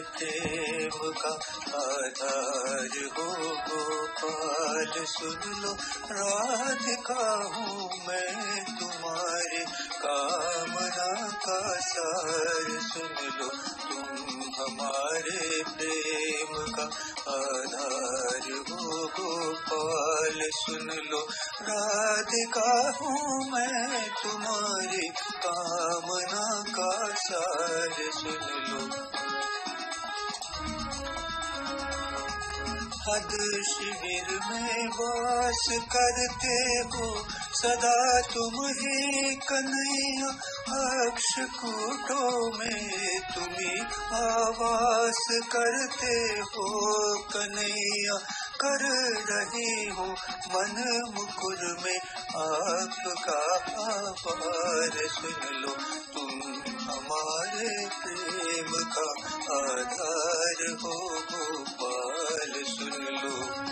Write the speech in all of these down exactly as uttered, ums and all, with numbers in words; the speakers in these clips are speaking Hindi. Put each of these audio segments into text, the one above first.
प्रेम का आधार हो गोपाल। सुन लो राधिका हूँ मैं तुम्हारे कामना का सार। सुन लो तुम हमारे प्रेम का आधार हो गोपाल। सुन लो राधिका हूँ मैं तुम्हारी कामना का सार। सुन लो हद शिविर में वास करते हो सदा तुम ही कन्हैया। अक्ष कूटों में तुम्ही आवास करते हो कन्हैया। कर रही हूँ मन मुकुर में आपका आभार। सुन लो तुम हमारे प्रेम का आधार हो गोपाल। सुन लो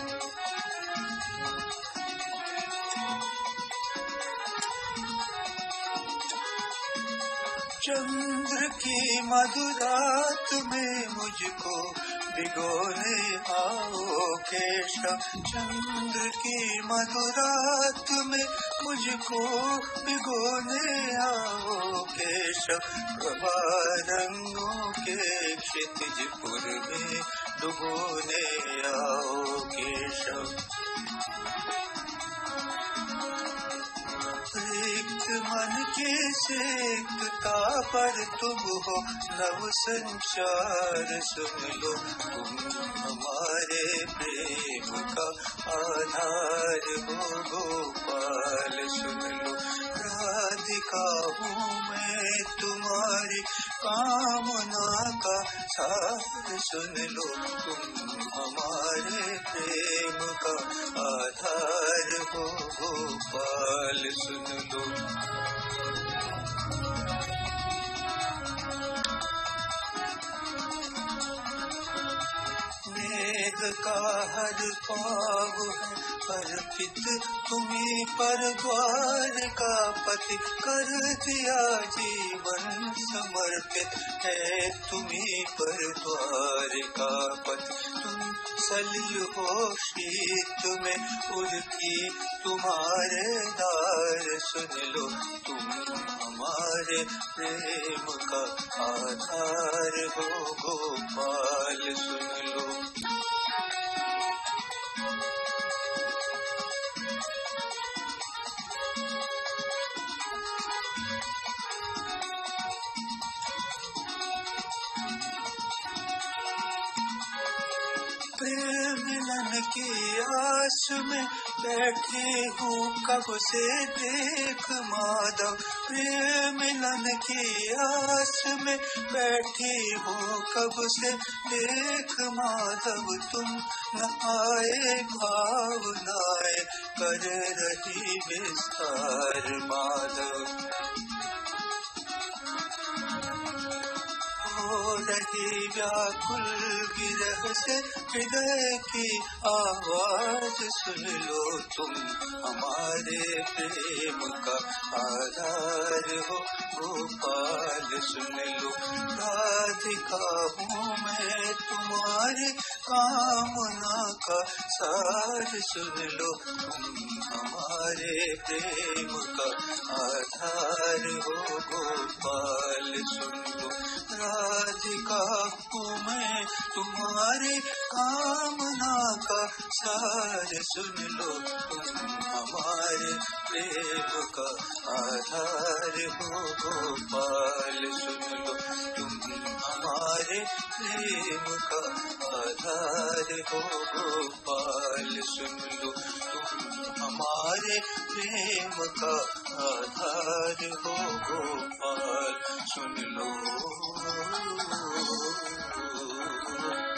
चंद्र की मधुरात में मुझको भिगोने आओ केशव। चंद्र की मधुरात में मुझको भिगोने आओ केशव। प्रभा रंगों के क्षितिजपुर में डुबोने आओ केशव। रिक्त मन की सिकता पर तुम हो नव संचार। सुन लो तुम हमारे प्रेम का आधार हो गोपाल। सुन लो राधिका हूँ मैं तुम्हारी कामना का सार। सुन लो तुम हमारे प्रेम का आधार हो गोपाल। सुन लो मेघ का हर पाव है अर्पित तुम्ही पर द्वार का पति। कर दिया जीवन समर्पित है तुम्ही पर द्वार का पति। तुम सलिल हो शीत में उड़ती तुम्हारे दार। सुन लो तुम हमारे प्रेम का आधार हो गोपाल। सुन लो प्रेम मिलन की आस में बैठी हूँ कब से देख माधव। प्रेम मिलन की आस में बैठी हूँ कब से देख माधव। तुम न आए भावनाएं कर रही विस्तार माधव। हो रही व्याकुल विरह से हृदय की आवाज। सुन लो तुम हमारे प्रेम का आधार हो गोपाल। सुन लो राधिका हूँ मैं तुम्हारी कामना का सार। सुन लो तुम हमारे प्रेम का आधार हो गोपाल। सुन लो राधिका हूँ मैं तुम्हारी कामना का सार। सुन लो तुम हमारे प्रेम का आधार हो गोपाल। सुन लो तुम हमारे प्रेम का आधार हो गोपाल। सुन लो तुम हमारे प्रेम का आधार हो गोपाल। सुन लो